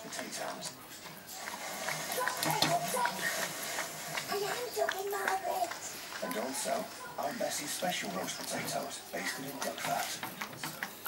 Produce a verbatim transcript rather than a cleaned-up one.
roast potatoes. I am talking, Margaret. And also, our Bessie's special roast potatoes, basted in duck fat.